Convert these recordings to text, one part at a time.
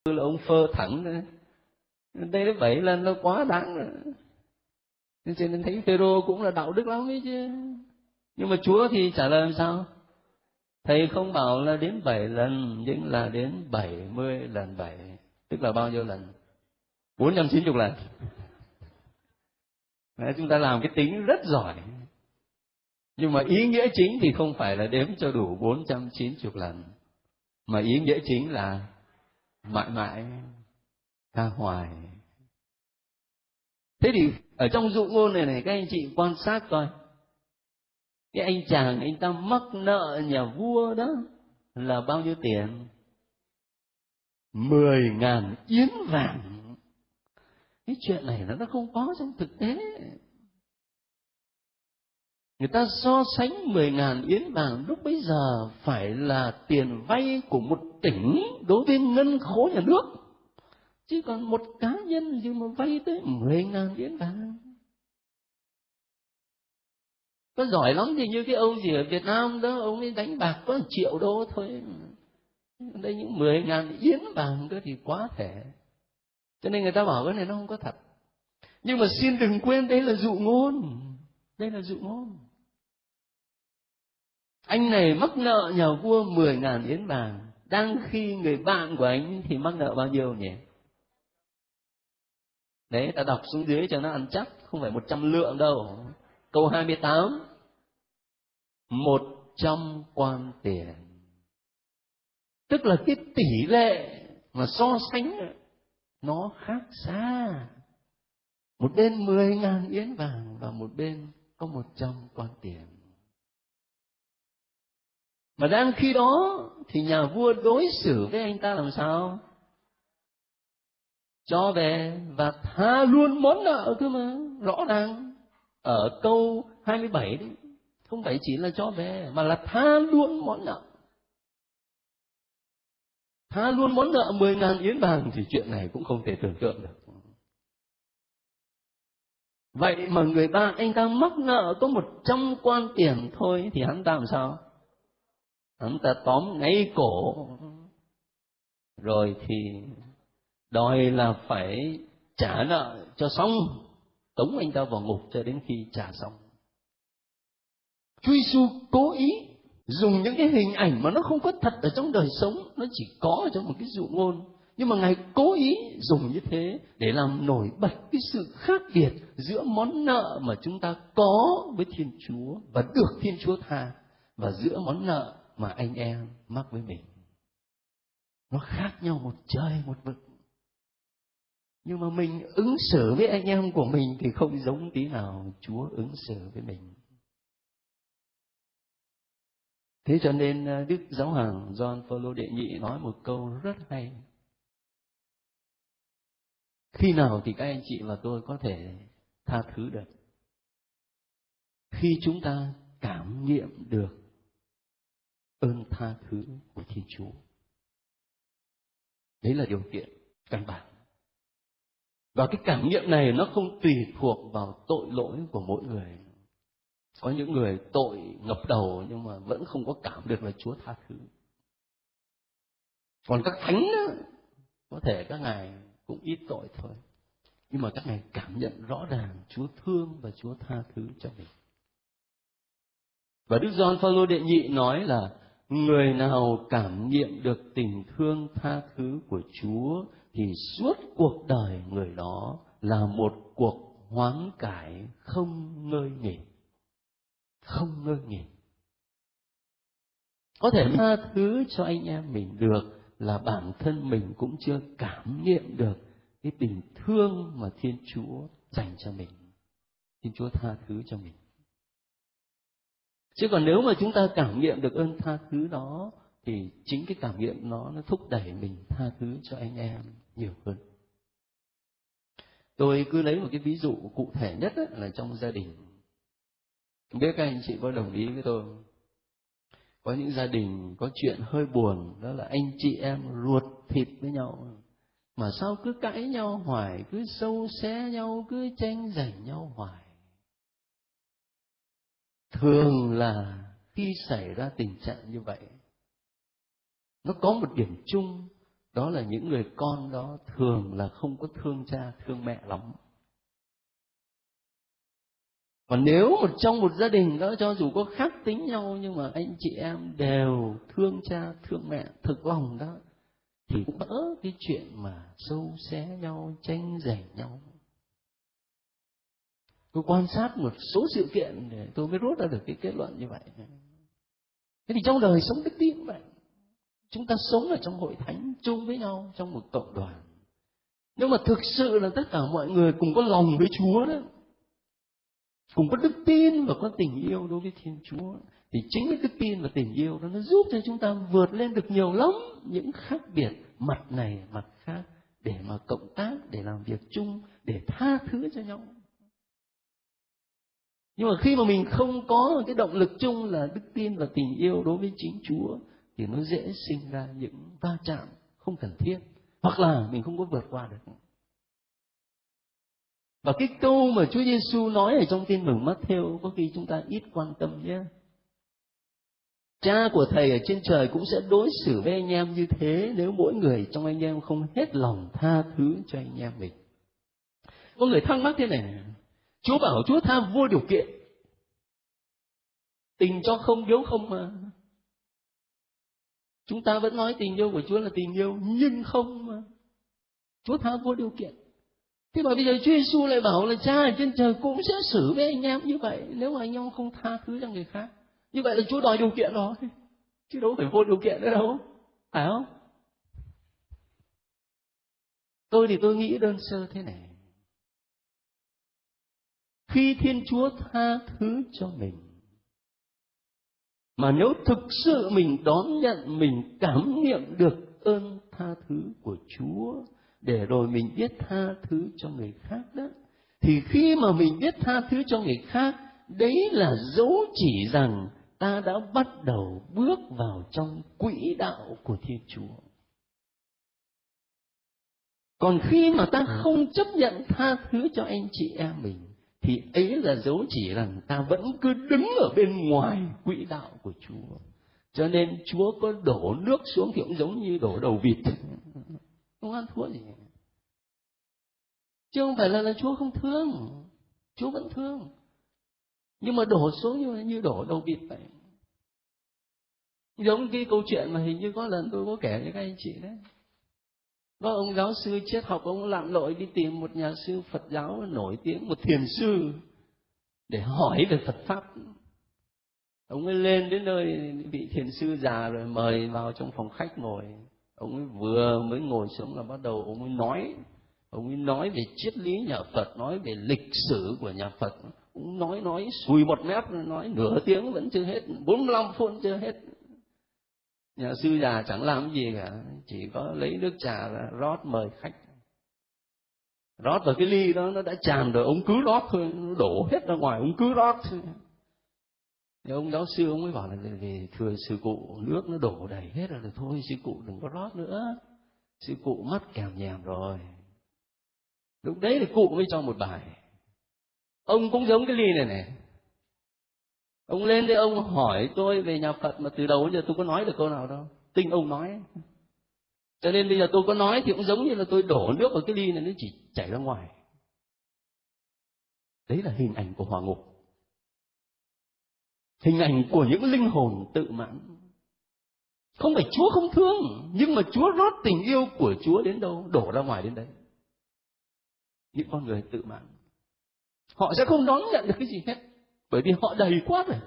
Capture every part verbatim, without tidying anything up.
là ông phơ thẳng đấy. Đây là bảy lần nó quá đáng rồi. Cho nên thấy Phêrô cũng là đạo đức lắm ấy chứ. Nhưng mà Chúa thì trả lời làm sao? Thầy không bảo là đến bảy lần, nhưng là đến bảy mươi lần bảy. Tức là bao nhiêu lần? bốn trăm chín mươi lần. Đấy, chúng ta làm cái tính rất giỏi. Nhưng mà ý nghĩa chính thì không phải là đếm cho đủ bốn trăm chín mươi lần. Mà ý nghĩa chính là mãi mãi, tha hoài. Thế thì ở trong dụ ngôn này này, các anh chị quan sát coi. Cái anh chàng anh ta mắc nợ nhà vua đó là bao nhiêu tiền? Mười ngàn yến vàng. Cái chuyện này nó không có trong thực tế. Người ta so sánh mười ngàn yến vàng lúc bấy giờ phải là tiền vay của một tỉnh đối với ngân khố nhà nước. Chứ còn một cá nhân gì mà vay tới mười ngàn yến vàng. Có giỏi lắm thì như cái ông gì ở Việt Nam đó, ông ấy đánh bạc có một triệu đô thôi. Đây những mười ngàn yến vàng cơ thì quá thể. Cho nên người ta bảo cái này nó không có thật. Nhưng mà xin đừng quên đây là dụ ngôn. Đây là dụ ngôn. Anh này mắc nợ nhà vua mười ngàn yến vàng. Đang khi người bạn của anh thì mắc nợ bao nhiêu nhỉ? Đấy, ta đọc xuống dưới cho nó ăn chắc. Không phải một trăm lượng đâu. Câu hai mươi tám. Một trăm quan tiền. Tức là cái tỷ lệ mà so sánh nó khác xa. Một bên mười ngàn yến vàng và một bên có một trăm quan tiền. Mà đang khi đó thì nhà vua đối xử với anh ta làm sao? Cho về và tha luôn món nợ cơ mà. Rõ ràng ở câu hai mươi bảy đấy, không phải chỉ là cho về mà là tha luôn món nợ. Tha luôn món nợ mười ngàn yến vàng thì chuyện này cũng không thể tưởng tượng được. Vậy mà người bạn anh ta mắc nợ có một trăm quan tiền thôi thì hắn ta làm sao? Hắn ta tóm ngay cổ. Rồi thì đòi là phải trả nợ cho xong. Tống anh ta vào ngục cho đến khi trả xong. Chúa Giêsu cố ý dùng những cái hình ảnh mà nó không có thật ở trong đời sống, nó chỉ có ở trong một cái dụ ngôn. Nhưng mà Ngài cố ý dùng như thế để làm nổi bật cái sự khác biệt giữa món nợ mà chúng ta có với Thiên Chúa và được Thiên Chúa tha, và giữa món nợ mà anh em mắc với mình. Nó khác nhau một trời một vực. Nhưng mà mình ứng xử với anh em của mình thì không giống tí nào Chúa ứng xử với mình. Thế cho nên Đức Giáo hoàng Gioan Phaolô đệ nhị nói một câu rất hay. Khi nào thì các anh chị và tôi có thể tha thứ được? Khi chúng ta cảm nghiệm được ơn tha thứ của Thiên Chúa. Đấy là điều kiện căn bản. Và cái cảm nghiệm này nó không tùy thuộc vào tội lỗi của mỗi người. Có những người tội ngập đầu nhưng mà vẫn không có cảm được là Chúa tha thứ. Còn các thánh đó, có thể các ngài cũng ít tội thôi, nhưng mà các ngài cảm nhận rõ ràng Chúa thương và Chúa tha thứ cho mình. Và Đức Gioan Phaolô đệ nhị nói là người nào cảm nghiệm được tình thương tha thứ của Chúa thì suốt cuộc đời người đó là một cuộc hoán cải không ngơi nghỉ. Không ngơi nghỉ. Có thể tha thứ cho anh em mình được là bản thân mình cũng chưa cảm nghiệm được cái tình thương mà Thiên Chúa dành cho mình. Thiên Chúa tha thứ cho mình. Chứ còn nếu mà chúng ta cảm nghiệm được ơn tha thứ đó thì chính cái cảm nghiệm nó nó thúc đẩy mình tha thứ cho anh em nhiều hơn. Tôi cứ lấy một cái ví dụ cụ thể nhất ấy, là trong gia đình. Không biết các anh chị có đồng ý với tôi không? Có những gia đình có chuyện hơi buồn, đó là anh chị em ruột thịt với nhau. Mà sao cứ cãi nhau hoài, cứ sâu xé nhau, cứ tranh giành nhau hoài. Thường là khi xảy ra tình trạng như vậy, nó có một điểm chung đó là những người con đó thường là không có thương cha thương mẹ lắm. Còn nếu một trong một gia đình đó, cho dù có khác tính nhau nhưng mà anh chị em đều thương cha thương mẹ thực lòng đó, thì cũng đỡ cái chuyện mà sâu xé nhau, tranh giành nhau. Tôi quan sát một số sự kiện để tôi mới rút ra được cái kết luận như vậy. Thế thì trong đời sống đức tin vậy, chúng ta sống ở trong hội thánh chung với nhau trong một cộng đoàn. Nhưng mà thực sự là tất cả mọi người cùng có lòng với Chúa đó, cùng có đức tin và có tình yêu đối với Thiên Chúa, thì chính cái đức tin và tình yêu đó nó giúp cho chúng ta vượt lên được nhiều lắm những khác biệt mặt này mặt khác, để mà cộng tác, để làm việc chung, để tha thứ cho nhau. Nhưng mà khi mà mình không có cái động lực chung là đức tin và tình yêu đối với chính Chúa, thì nó dễ sinh ra những va chạm không cần thiết, hoặc là mình không có vượt qua được. Và cái câu mà Chúa Giêsu nói ở trong Tin mừng Matthew có khi chúng ta ít quan tâm nhé. Cha của thầy ở trên trời cũng sẽ đối xử với anh em như thế nếu mỗi người trong anh em không hết lòng tha thứ cho anh em mình. Có người thắc mắc thế này này, Chúa bảo Chúa tha vô điều kiện, tình cho không biếu không mà. Chúng ta vẫn nói tình yêu của Chúa là tình yêu nhưng không mà. Chúa tha vô điều kiện. Thế mà bây giờ Chúa Giêsu lại bảo là Cha ở trên trời cũng sẽ xử với anh em như vậy nếu mà anh em không tha thứ cho người khác. Như vậy là Chúa đòi điều kiện rồi, chứ đâu phải vô điều kiện nữa đâu, phải không? Tôi thì tôi nghĩ đơn sơ thế này. Khi Thiên Chúa tha thứ cho mình, mà nếu thực sự mình đón nhận, mình cảm nghiệm được ơn tha thứ của Chúa, để rồi mình biết tha thứ cho người khác đó, thì khi mà mình biết tha thứ cho người khác, đấy là dấu chỉ rằng ta đã bắt đầu bước vào trong quỹ đạo của Thiên Chúa. Còn khi mà ta không chấp nhận tha thứ cho anh chị em mình, thì ấy là dấu chỉ rằng ta vẫn cứ đứng ở bên ngoài quỹ đạo của Chúa. Cho nên Chúa có đổ nước xuống thì cũng giống như đổ đầu vịt, không ăn thua gì. Chứ không phải là, là Chúa không thương, Chúa vẫn thương, nhưng mà đổ xuống như, như đổ đầu vịt vậy. Giống cái câu chuyện mà hình như có lần tôi có kể với các anh chị đấy. Có ông giáo sư triết học, ông lặn lội đi tìm một nhà sư Phật giáo nổi tiếng, một thiền sư, để hỏi về Phật Pháp. Ông ấy lên đến nơi vị thiền sư già rồi mời vào trong phòng khách ngồi. Ông ấy vừa mới ngồi xuống là bắt đầu ông ấy nói. Ông ấy nói về triết lý nhà Phật, nói về lịch sử của nhà Phật. Ông nói nói xùi một mép, nói nửa tiếng vẫn chưa hết, bốn mươi lăm phút chưa hết. Nhà sư già chẳng làm gì cả, chỉ có lấy nước trà ra rót mời khách. Rót vào cái ly đó nó đã tràn rồi, ông cứ rót thôi, nó đổ hết ra ngoài, ông cứ rót thôi. Thì ông giáo sư ông mới bảo là về thưa sư cụ, nước nó đổ đầy hết rồi, rồi thôi sư cụ đừng có rót nữa, sư cụ mắt kèm nhèm rồi. Lúc đấy thì cụ mới cho một bài. Ông cũng giống cái ly này này. Ông lên đây ông hỏi tôi về nhà Phật mà từ đầu đến giờ tôi có nói được câu nào đâu, tinh ông nói. Cho nên bây giờ tôi có nói thì cũng giống như là tôi đổ nước vào cái ly này, nó chỉ chảy ra ngoài. Đấy là hình ảnh của hỏa ngục, hình ảnh của những linh hồn tự mãn. Không phải Chúa không thương, nhưng mà Chúa rót tình yêu của Chúa đến đâu, đổ ra ngoài đến đấy. Những con người tự mãn, họ sẽ không đón nhận được cái gì hết, bởi vì họ đầy quá rồi.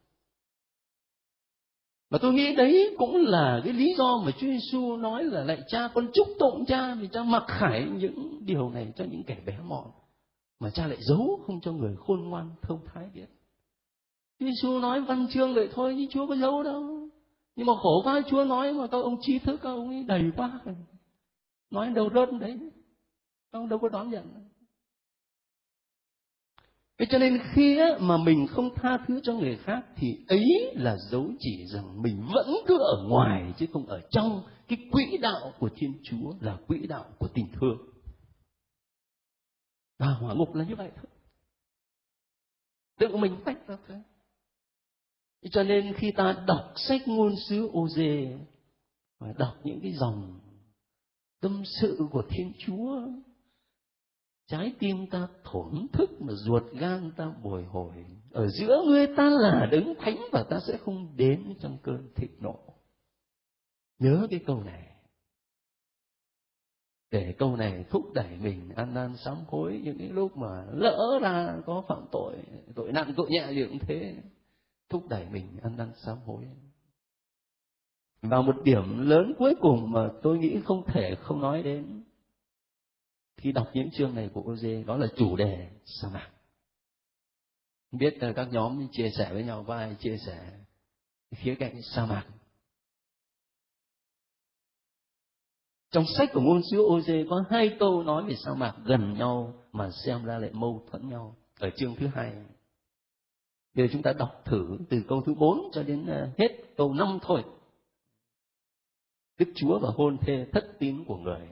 Và tôi nghĩ đấy cũng là cái lý do mà Chúa Giêsu nói là lạy Cha, con chúc tụng Cha vì Cha mặc khải những điều này cho những kẻ bé mọn, mà Cha lại giấu không cho người khôn ngoan thông thái biết. Chúa Giêsu nói văn chương vậy thôi chứ Chúa có giấu đâu. Nhưng mà khổ quá, Chúa nói mà các ông trí thức, các ông ấy đầy quá, nói đâu rớt đấy, các ông đâu có đón nhận. Thế cho nên khi á, mà mình không tha thứ cho người khác thì ấy là dấu chỉ rằng mình vẫn cứ ở ngoài chứ không ở trong cái quỹ đạo của Thiên Chúa, là quỹ đạo của tình thương. Và hỏa ngục là như vậy thôi, tự mình tách ra thôi. Cho nên khi ta đọc sách ngôn sứ Ô-dê và đọc những cái dòng tâm sự của Thiên Chúa. Trái tim ta thổn thức mà ruột gan ta bồi hồi. Ở giữa ngươi ta là đấng thánh và ta sẽ không đến trong cơn thịnh nộ. Nhớ cái câu này. Để câu này thúc đẩy mình ăn năn sám hối những cái lúc mà lỡ ra có phạm tội, tội nặng tội nhẹ gì cũng thế. Thúc đẩy mình ăn năn sám hối. Và một điểm lớn cuối cùng mà tôi nghĩ không thể không nói đến khi đọc những chương này của Ô-dê, đó là chủ đề sa mạc. Không biết các nhóm chia sẻ với nhau, có ai chia sẻ khía cạnh sa mạc? Trong sách của ngôn sứ Ô-dê có hai câu nói về sa mạc gần nhau mà xem ra lại mâu thuẫn nhau ở chương thứ hai. Bây giờ chúng ta đọc thử từ câu thứ bốn cho đến hết câu năm thôi. Đức Chúa và hôn thê thất tín của người.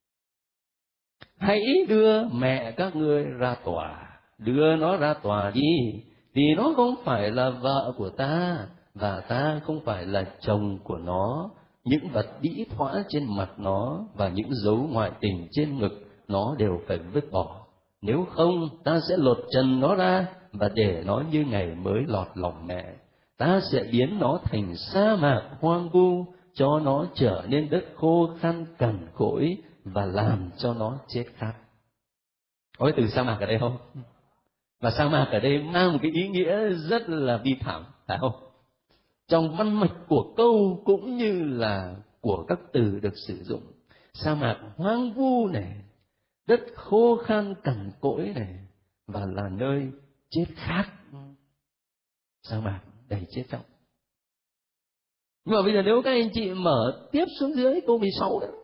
Hãy đưa mẹ các ngươi ra tòa, đưa nó ra tòa đi, vì nó không phải là vợ của ta, và ta không phải là chồng của nó. Những vật đĩ thoã trên mặt nó và những dấu ngoại tình trên ngực nó đều phải vứt bỏ. Nếu không, ta sẽ lột trần nó ra và để nó như ngày mới lọt lòng mẹ. Ta sẽ biến nó thành sa mạc hoang vu, cho nó trở nên đất khô khan cằn cỗi và làm cho nó chết khát. Có cái từ sa mạc ở đây không? Và sa mạc ở đây mang một cái ý nghĩa rất là bi thảm, phải không? Trong văn mạch của câu cũng như là của các từ được sử dụng. Sa mạc hoang vu này, đất khô khan cằn cỗi này, và là nơi chết khát. Sa mạc đầy chết chóc. Nhưng mà bây giờ nếu các anh chị mở tiếp xuống dưới câu mười sáu đó,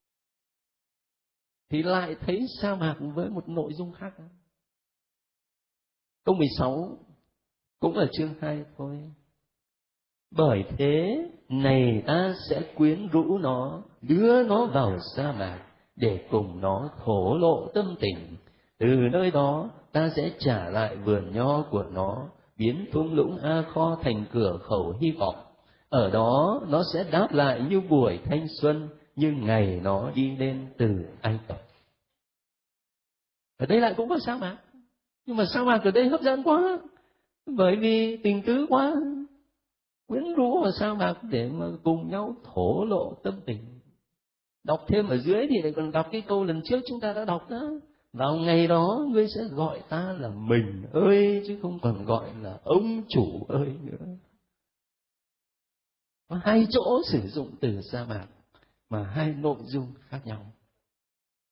thì lại thấy sa mạc với một nội dung khác. Câu mười sáu cũng là chương hai thôi. Bởi thế này ta sẽ quyến rũ nó, đưa nó vào sa mạc để cùng nó thổ lộ tâm tình. Từ nơi đó ta sẽ trả lại vườn nho của nó, biến thung lũng A Kho thành cửa khẩu hy vọng. Ở đó nó sẽ đáp lại như buổi thanh xuân, như ngày nó đi lên từ Ai Cập. Ở đây lại cũng có sa mạc, nhưng mà sa mạc ở đây hấp dẫn quá, bởi vì tình tứ quá, quyến rũ vào sa mạc để mà cùng nhau thổ lộ tâm tình. Đọc thêm ở dưới thì lại còn đọc cái câu lần trước chúng ta đã đọc đó. Vào ngày đó ngươi sẽ gọi ta là mình ơi, chứ không còn gọi là ông chủ ơi nữa. Có hai chỗ sử dụng từ sa mạc mà hai nội dung khác nhau.